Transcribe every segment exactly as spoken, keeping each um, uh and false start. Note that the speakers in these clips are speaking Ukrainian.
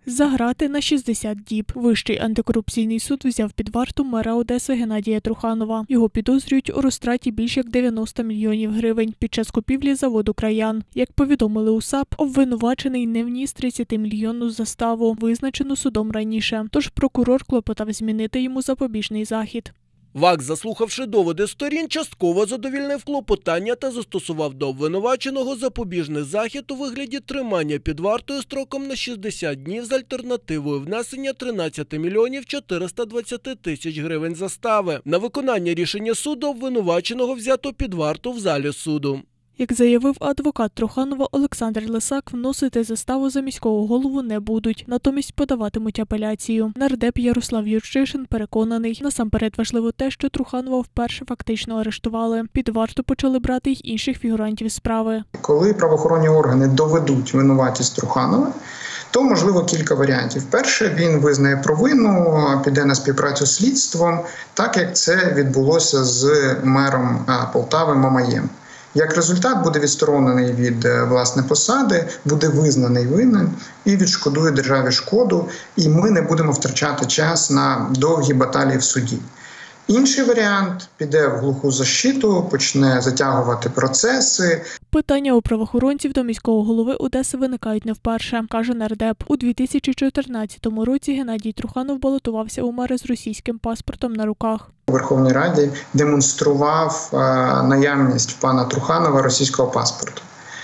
За грати на шістдесят діб. Вищий антикорупційний суд взяв під варту мера Одеси Геннадія Труханова. Його підозрюють у розтраті більш як дев'яноста мільйонів гривень під час купівлі заводу «Краян». Як повідомили у САП, обвинувачений не вніс тридцятимільйонну заставу, визначену судом раніше. Тож прокурор клопотав змінити йому запобіжний захід. ВАК, заслухавши доводи сторін, частково задовільнив клопотання та застосував до обвинуваченого запобіжний захід у вигляді тримання під вартою строком на шістдесят днів з альтернативою внесення тринадцять мільйонів чотириста двадцять тисяч гривень застави. На виконання рішення суду обвинуваченого взято під варту в залі суду. Як заявив адвокат Труханова Олександр Лисак, вносити заставу за міського голову не будуть, натомість подаватимуть апеляцію. Нардеп Ярослав Юрчишин переконаний, насамперед важливо те, що Труханова вперше фактично арештували. Під варту почали брати й інших фігурантів справи. Коли правоохоронні органи доведуть винуватість Труханова, то можливо кілька варіантів. Перше, він визнає провину, піде на співпрацю з слідством, так як це відбулося з мером Полтави Мамаєм. Як результат буде відсторонений від власне посади, буде визнаний винним і відшкодує державі шкоду, і ми не будемо втрачати час на довгі баталії в суді. Інший варіант – піде в глуху защиту, почне затягувати процеси. Питання у правоохоронців до міського голови Одеси виникають не вперше, каже нардеп. У дві тисячі чотирнадцятому році Геннадій Труханов балотувався у мери з російським паспортом на руках. У Верховній Раді демонстрував наявність в пана Труханова російського паспорту.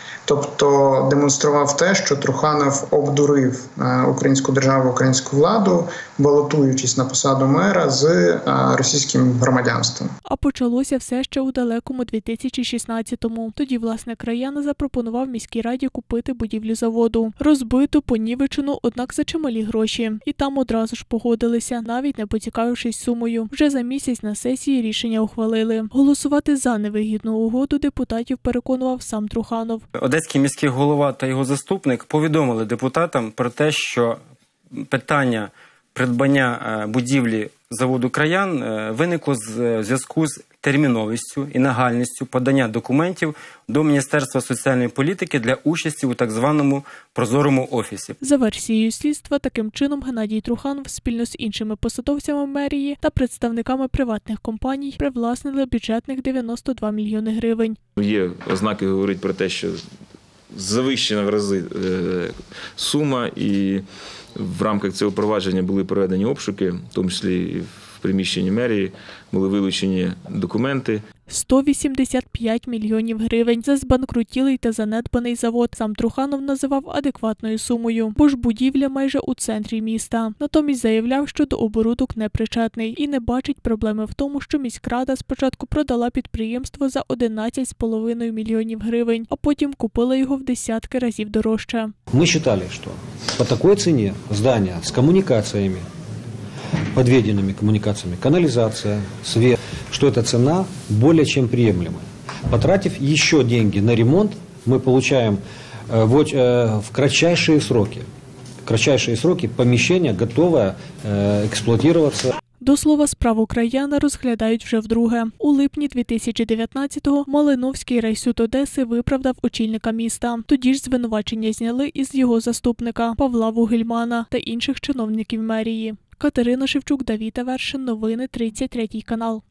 Тобто демонстрував те, що Труханов обдурив українську державу, українську владу, балотуючись на посаду мера з російським громадянством. А почалося все ще у далекому дві тисячі шістнадцятому. Тоді власник «Краяна» запропонував міській раді купити будівлю заводу. Розбиту, понівечену, однак за чималі гроші. І там одразу ж погодилися, навіть не поцікавившись сумою. Вже за місяць на сесії рішення ухвалили. Голосувати за невигідну угоду депутатів переконував сам Труханов. Одеський міський голова та його заступник повідомили депутатам про те, що питання придбання будівлі заводу «Краян» виникло в зв'язку з терміновістю і нагальністю подання документів до Міністерства соціальної політики для участі у так званому «прозорому офісі». За версією слідства, таким чином Геннадій Труханов спільно з іншими посадовцями мерії та представниками приватних компаній привласнили бюджетних дев'яносто два мільйони гривень. Є ознаки, говорять про те, що завищена в рази сума, і в рамках цього провадження були проведені обшуки, в тому числі і в приміщенні мерії, були вилучені документи. сто вісімдесят п'ять мільйонів гривень за збанкрутілий та занедбаний завод сам Труханов називав адекватною сумою, бо ж будівля майже у центрі міста. Натомість заявляв, що до оборудок не причетний і не бачить проблеми в тому, що міськрада спочатку продала підприємство за одинадцять з половиною мільйонів гривень, а потім купила його в десятки разів дорожче. Ми вважали, що по такій ціні здання з комунікаціями, подведенными коммуникациями, канализация, свет, что эта цена более чем приемлемая. Потратив еще деньги на ремонт, мы получаем в кратчайшие сроки, в кратчайшие сроки помещение готовое эксплуатироваться. До слова, справу «Краяна» розглядають вже вдруге. У липні дві тисячі дев'ятнадцятого Малиновський райсуд Одеси виправдав очільника міста. Тоді ж звинувачення зняли із його заступника Павла Вугельмана та інших чиновників мерії. Катерина Шевчук, Давід Авершин. Новини тридцять третій канал.